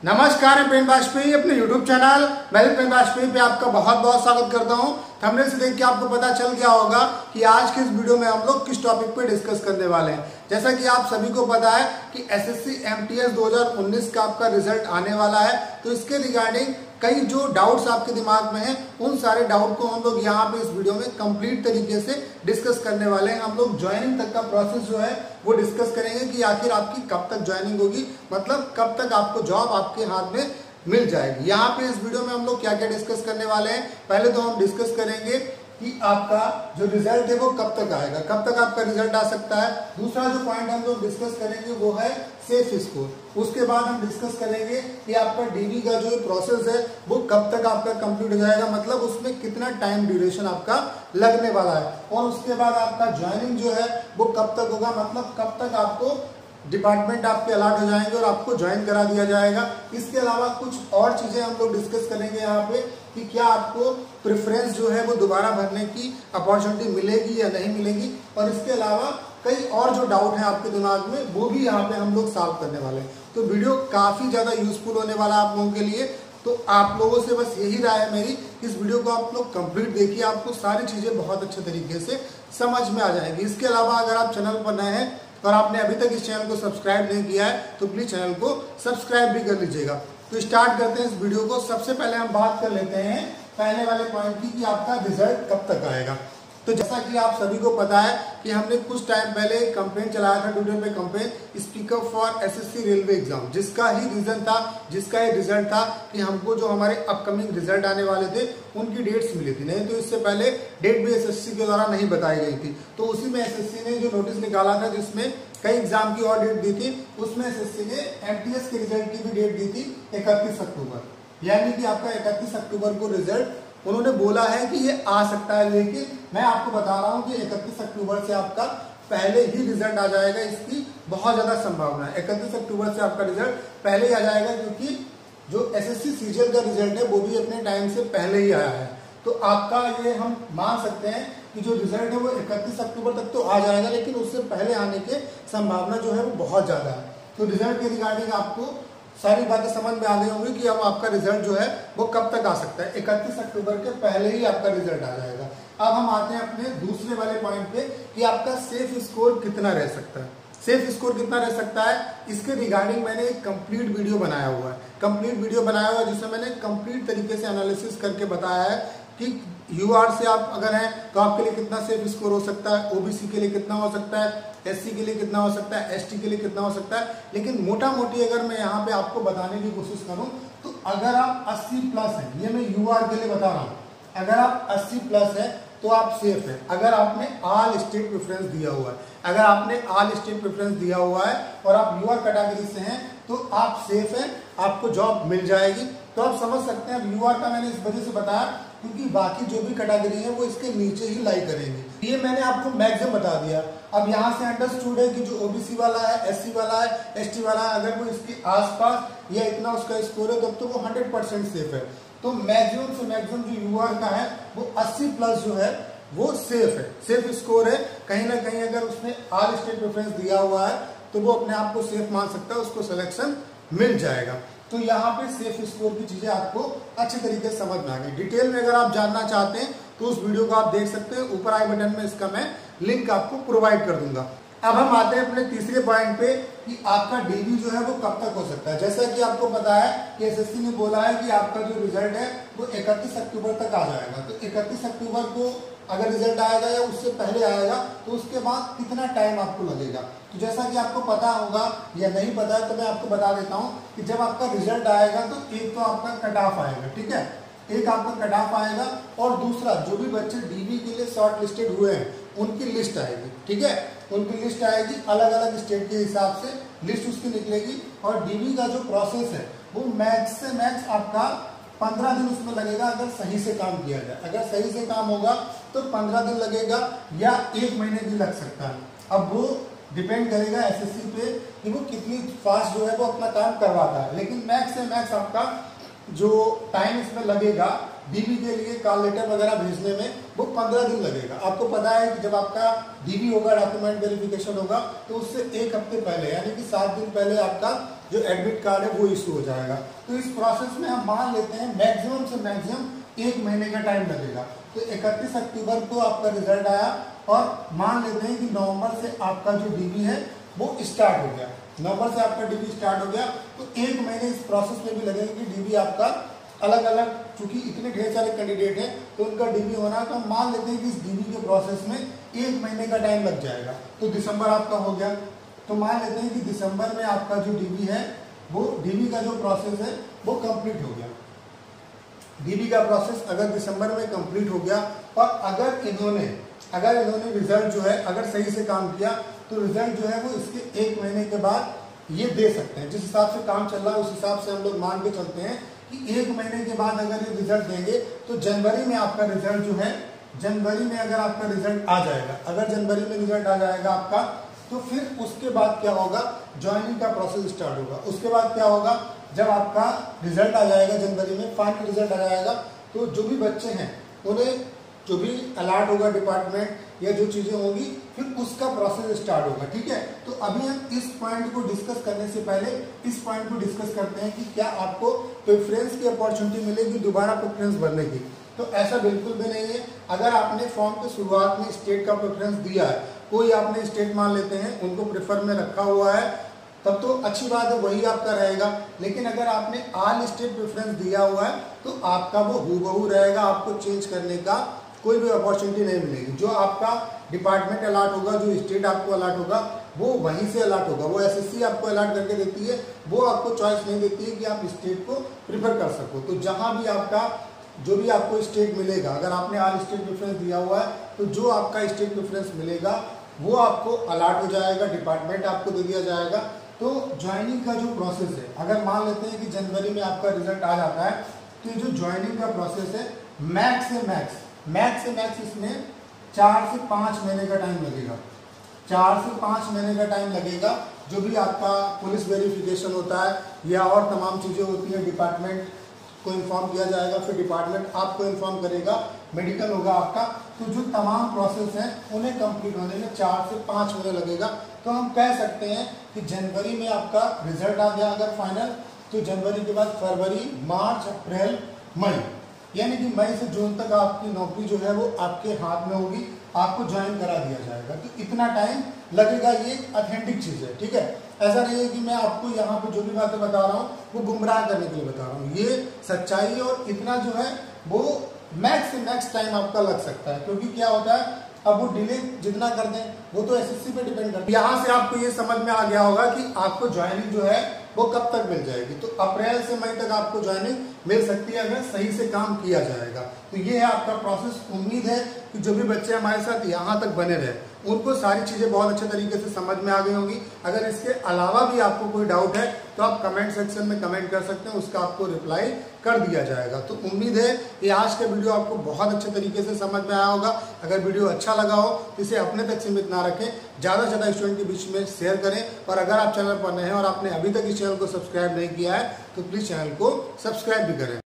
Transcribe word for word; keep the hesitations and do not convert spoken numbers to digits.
नमस्कार, मैं पेन वाजपेयी अपने YouTube चैनल मैं पेन वाजपेयी पे आपका बहुत बहुत स्वागत करता हूं। थंबनेल से देख के आपको पता चल गया होगा कि आज के इस वीडियो में हम लोग किस टॉपिक पे डिस्कस करने वाले हैं। जैसा कि आप सभी को पता है कि एसएससी एमटीएस दो हज़ार उन्नीस का आपका रिजल्ट आने वाला है, तो इसके रिगार्डिंग कई जो डाउट्स आपके दिमाग में हैं उन सारे डाउट को हम लोग यहाँ पे इस वीडियो में कंप्लीट तरीके से डिस्कस करने वाले हैं। हम लोग ज्वाइनिंग तक का प्रोसेस जो है वो डिस्कस करेंगे कि आखिर आपकी कब तक ज्वाइनिंग होगी, मतलब कब तक आपको जॉब आपके हाथ में मिल जाएगी। यहाँ पे इस वीडियो में हम लोग क्या क्या डिस्कस करने वाले हैं। पहले तो हम डिस्कस करेंगे कि आपका जो रिजल्ट है वो कब तक आएगा, कब तक आपका रिजल्ट आ सकता है। दूसरा जो पॉइंट हम लोग डिस्कस करेंगे वो है सेफ स्कोर। उसके बाद हम डिस्कस करेंगे कि आपका डीवी का जो प्रोसेस है वो कब तक आपका कंप्लीट हो जाएगा, मतलब उसमें कितना टाइम ड्यूरेशन आपका लगने वाला है। और उसके बाद आपका ज्वाइनिंग जो है वो कब तक होगा, मतलब कब तक आपको डिपार्टमेंट आपके अलॉट हो जाएंगे और आपको ज्वाइन करा दिया जाएगा। इसके अलावा कुछ और चीजें हम लोग डिस्कस करेंगे यहाँ पे कि क्या आपको प्रेफरेंस जो है वो दोबारा भरने की अपॉर्चुनिटी मिलेगी या नहीं मिलेगी। और इसके अलावा कई और जो डाउट है आपके दिमाग में वो भी यहाँ पे हम लोग सॉल्व करने वाले हैं। तो वीडियो काफी ज्यादा यूजफुल होने वाला है आप लोगों के लिए। तो आप लोगों से बस यही राय है मेरी, इस वीडियो को आप लोग कंप्लीट देखिए, आपको सारी चीजें बहुत अच्छे तरीके से समझ में आ जाएगी। इसके अलावा अगर आप चैनल पर नए हैं और आपने अभी तक इस चैनल को सब्सक्राइब नहीं किया है तो प्लीज चैनल को सब्सक्राइब भी कर लीजिएगा। तो स्टार्ट करते हैं इस वीडियो को। सबसे पहले हम बात कर लेते हैं पहले वाले पॉइंट की कि आपका रिजल्ट कब तक आएगा। तो जैसा कि आप सभी को पता है कि हमने कुछ टाइम पहले कंपेन चलाया था ट्विटर पे, campaign speak up for SSC railway exam, जिसका ही रीजन था, जिसका ही रिजल्ट था कि हमको जो हमारे अपकमिंग रिजल्ट आने वाले थे उनकी डेट्स मिली थी। नहीं तो इससे पहले डेट भी एसएससी के द्वारा नहीं बताई गई थी। तो उसी में एसएससी ने जो नोटिस निकाला था जिसमें कई एग्जाम की और डेट दी थी, उसमें एसएससी ने एमटीएस के रिजल्ट की भी डेट दी थी इकतीस अक्टूबर, यानी कि आपका इकतीस अक्टूबर को रिजल्ट उन्होंने बोला है कि ये आ सकता है। लेकिन मैं आपको बता रहा हूं कि इकतीस अक्टूबर से आपका पहले ही रिजल्ट आ जाएगा, इसकी बहुत ज्यादा संभावना है। इकतीस अक्टूबर से आपका रिजल्ट पहले ही आ जाएगा, क्योंकि जो एसएससी सीजीएल का रिजल्ट है वो भी अपने टाइम से पहले ही आया है। तो आपका ये हम मान सकते हैं कि जो रिजल्ट है वो इकतीस अक्टूबर तक तो आ जाएगा, लेकिन उससे पहले आने की संभावना जो है वो बहुत ज्यादा है। तो रिजल्ट के रिगार्डिंग आपको सारी बातें समझ में आ गई होंगी कि अब आपका रिजल्ट जो है वो कब तक आ सकता है। इकतीस अक्टूबर के पहले ही आपका रिजल्ट आ जाएगा। अब हम आते हैं अपने दूसरे वाले पॉइंट पे कि आपका सेफ स्कोर कितना रह सकता है। सेफ स्कोर कितना रह सकता है, इसके रिगार्डिंग मैंने एक कंप्लीट वीडियो बनाया हुआ है। कंप्लीट वीडियो बनाया हुआ है जिसमें मैंने कंप्लीट तरीके से एनालिसिस करके बताया है कि यूआर से आप अगर हैं तो आपके लिए कितना सेफ स्कोर हो सकता है, ओबीसी के लिए कितना हो सकता है, एससी के लिए कितना हो सकता है, एसटी के लिए कितना हो सकता है। लेकिन मोटा मोटी अगर मैं यहाँ पे आपको बताने की कोशिश करूं तो अगर आप अस्सी प्लस हैं, ये मैं यूआर के लिए बता रहा हूँ, अगर आप अस्सी प्लस है तो आप सेफ है। अगर आपने ऑल स्टेट प्रेफरेंस दिया हुआ है, अगर आपने ऑल स्टेट प्रेफरेंस दिया हुआ है और आप यूआर कैटेगरी से हैं तो आप सेफ हैं, आपको जॉब मिल जाएगी। तो आप समझ सकते हैं यूआर का मैंने इस वजह से बताया क्योंकि बाकी जो भी कैटेगरी है वो इसके नीचे ही लाई करेंगे। ये मैंने आपको मैक्सिमम बता दिया। अब यहाँ से अंडरस्टूड है कि जो ओबीसी वाला है, एससी वाला है, एसटी वाला है, अगर वो इसके आसपास या इतना उसका स्कोर है तब तो वो हंड्रेड परसेंट सेफ है। तो मैक्सिमम से मैक्सिमम जो यूआर का है वो अस्सी प्लस जो है वो सेफ है, सेफ स्कोर है। कहीं ना कहीं अगर उसने ऑल स्टेट प्रेफरेंस दिया हुआ है तो वो अपने आप को सेफ मान सकता है, उसको सिलेक्शन मिल जाएगा। तो यहाँ पे सेफ स्कोर की चीजें आपको अच्छे तरीके से समझ में आ गई। डिटेल में अगर आप जानना चाहते हैं तो उस वीडियो को आप देख सकते हैं, ऊपर आई बटन में इसका मैं लिंक आपको प्रोवाइड कर दूंगा। अब हम आते हैं अपने तीसरे पॉइंट पे कि आपका डीवी जो है वो कब तक हो सकता है। जैसा कि आपको पता है कि एसएससी ने बोला है कि आपका जो रिजल्ट है वो इकतीस अक्टूबर तक आ जाएगा। तो इकतीस अक्टूबर को अगर रिजल्ट आएगा या उससे पहले आएगा तो उसके बाद कितना टाइम आपको लगेगा। तो जैसा कि आपको पता होगा या नहीं पता है तो मैं आपको बता देता हूँ कि जब आपका रिजल्ट आएगा तो एक तो आपका कट ऑफ आएगा, ठीक है, एक आपका कट ऑफ आएगा और दूसरा जो भी बच्चे डीवी के लिए शॉर्ट लिस्टेड हुए हैं उनकी लिस्ट आएगी, ठीक है, उनकी लिस्ट आएगी अलग अलग स्टेट के हिसाब से लिस्ट उसकी निकलेगी। और डीवी का जो प्रोसेस है वो मैक्स से मैक्स आपका पंद्रह दिन उसमें लगेगा अगर सही से काम किया जाए। अगर सही से काम होगा तो पंद्रह दिन लगेगा या एक महीने भी लग सकता है। अब वो डिपेंड करेगा एसएससी पे कि वो कितनी फास्ट जो है वो अपना काम करवाता है। लेकिन मैक्स से मैक्स आपका जो टाइम इसमें लगेगा डीवी के लिए कॉल लेटर वगैरह भेजने में वो पंद्रह दिन लगेगा। आपको पता है कि जब आपका डीवी होगा, डॉक्यूमेंट वेरिफिकेशन होगा, तो उससे एक हफ्ते पहले यानी कि सात दिन पहले आपका जो एडमिट कार्ड है वो इशू हो जाएगा। तो इस प्रोसेस में हम मान लेते हैं मैक्सिमम से मैक्सिमम एक महीने का टाइम लगेगा। तो इकतीस अक्टूबर को आपका रिजल्ट आया और मान लेते हैं कि नवंबर से आपका जो डीबी है वो स्टार्ट हो गया, नवंबर से आपका डीबी स्टार्ट हो गया, तो एक महीने इस प्रोसेस में भी लगेगा कि डीबी आपका अलग अलग, चूंकि इतने ढेर सारे कैंडिडेट हैं तो उनका डीबी होना है, तो हम मान लेते हैं कि इस डीबी के प्रोसेस में एक महीने का टाइम लग जाएगा। तो दिसंबर आपका हो गया, तो मान लेते हैं कि दिसंबर में आपका जो डीबी है वो डीबी का जो प्रोसेस है वो कंप्लीट हो गया। डीबी का प्रोसेस अगर दिसंबर में कंप्लीट हो गया और अगर इन्होंने अगर इन्होंने रिजल्ट जो है अगर सही से काम किया तो रिजल्ट जो है वो इसके एक महीने के बाद ये दे सकते हैं। जिस हिसाब से काम चल रहा है उस हिसाब से हम लोग मान के चलते हैं कि एक महीने के बाद अगर ये रिजल्ट देंगे तो जनवरी में आपका रिजल्ट जो है, जनवरी में अगर आपका रिजल्ट आ जाएगा, अगर जनवरी में रिजल्ट आ जाएगा आपका, तो फिर उसके बाद क्या होगा, ज्वाइनिंग का प्रोसेस स्टार्ट होगा। उसके बाद क्या होगा, जब आपका रिजल्ट आ जाएगा जनवरी में, फाइनल रिजल्ट आ जाएगा, तो जो भी बच्चे हैं उन्हें जो भी अलॉट होगा डिपार्टमेंट या जो चीजें होंगी फिर उसका प्रोसेस स्टार्ट होगा। ठीक है, तो अभी हम इस पॉइंट को डिस्कस करने से पहले इस पॉइंट को डिस्कस करते हैं कि क्या आपको प्रेफरेंस की अपॉर्चुनिटी मिलेगी दोबारा प्रेफरेंस भरने की। तो ऐसा बिल्कुल भी नहीं है। अगर आपने फॉर्म के शुरुआत में स्टेट का प्रेफरेंस दिया है, कोई आपने स्टेट मान लेते हैं उनको प्रेफर में रखा हुआ है, तब तो अच्छी बात है, वही आपका रहेगा। लेकिन अगर आपने ऑल स्टेट प्रेफरेंस दिया हुआ है तो आपका वो हूबहू रहेगा, आपको चेंज करने का कोई भी अपॉर्चुनिटी नहीं मिलेगी। जो आपका डिपार्टमेंट अलॉट होगा, जो स्टेट आपको अलॉट होगा वो वहीं से अलॉट होगा। वो एसएससी आपको अलॉट करके देती है, वो आपको चॉइस नहीं देती है कि आप स्टेट को प्रिफर कर सको। तो जहां भी आपका जो भी आपको स्टेट मिलेगा, अगर आपने ऑल स्टेट प्रेफरेंस दिया हुआ है तो जो आपका स्टेट प्रेफरेंस मिलेगा वो आपको अलॉट हो जाएगा, डिपार्टमेंट आपको दे दिया जाएगा। तो ज्वाइनिंग का जो प्रोसेस है, अगर मान लेते हैं कि जनवरी में आपका रिजल्ट आ जाता है तो ये जो ज्वाइनिंग का प्रोसेस है मैक्स से मैक्स मैक्स से मैक्स इसमें चार से पाँच महीने का टाइम लगेगा। चार से पाँच महीने का टाइम लगेगा। जो भी आपका पुलिस वेरिफिकेशन होता है या और तमाम चीज़ें होती हैं, डिपार्टमेंट को इन्फॉर्म किया जाएगा, फिर डिपार्टमेंट आपको इन्फॉर्म करेगा, मेडिकल होगा आपका, तो जो तमाम प्रोसेस हैं उन्हें कंप्लीट होने में चार से पाँच महीने लगेगा। तो हम कह सकते हैं कि जनवरी में आपका रिजल्ट आ गया अगर फाइनल, तो जनवरी के बाद फरवरी, मार्च, अप्रैल, मई, यानी कि मई से जून तक आपकी नौकरी जो है वो आपके हाथ में होगी, आपको ज्वाइन करा दिया जाएगा। तो इतना टाइम लगेगा, ये ऑथेंटिक चीज़ है। ठीक है, ऐसा नहीं है कि मैं आपको यहाँ पे जो भी बातें बता रहा हूँ वो गुमराह करने के लिए बता रहा हूँ, ये सच्चाई है। और इतना जो है वो मैक्स से मैक्स टाइम आपका लग सकता है, क्योंकि क्या होता है अब वो डिले जितना कर दें वो तो एसएससी पे डिपेंड करता है। यहाँ से आपको ये समझ में आ गया होगा कि आपको ज्वाइनिंग जो है वो कब तक मिल जाएगी। तो अप्रैल से मई तक आपको ज्वाइनिंग मिल सकती है अगर सही से काम किया जाएगा। तो ये है आपका प्रोसेस। उम्मीद है कि जो भी बच्चे हमारे साथ यहाँ तक बने रहे उनको सारी चीजें बहुत अच्छे तरीके से समझ में आ गई होंगी। अगर इसके अलावा भी आपको कोई डाउट है तो आप कमेंट सेक्शन में कमेंट कर सकते हैं, उसका आपको रिप्लाई कर दिया जाएगा। तो उम्मीद है कि आज का वीडियो आपको बहुत अच्छे तरीके से समझ में आया होगा। अगर वीडियो अच्छा लगा हो तो इसे अपने तक सीमित ना रखें, ज़्यादा से ज़्यादा स्टूडेंट के बीच में शेयर करें। और अगर आप चैनल पर नए हैं और आपने अभी तक इस चैनल को सब्सक्राइब नहीं किया है तो प्लीज़ चैनल को सब्सक्राइब भी करें।